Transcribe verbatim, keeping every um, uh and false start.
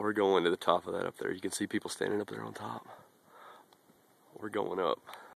We're going to the top of that up there. You can see people standing up there on top. We're going up.